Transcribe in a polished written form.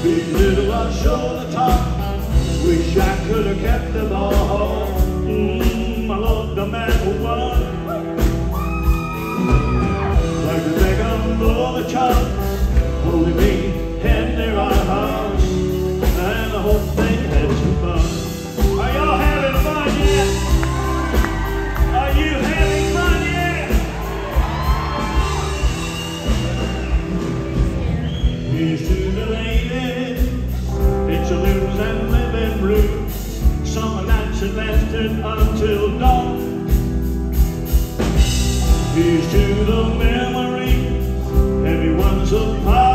These little ones show the top. Wish I could have kept them all. I love the man who won. Like to take them all the chance, holding me in their arms, and I hope they had some fun. Are y'all having fun yet? Are you having fun yet? Here's to the ladies, it's a lose and living blue. Summer nights that lasted until dawn. Here's to the memories, everyone's a part.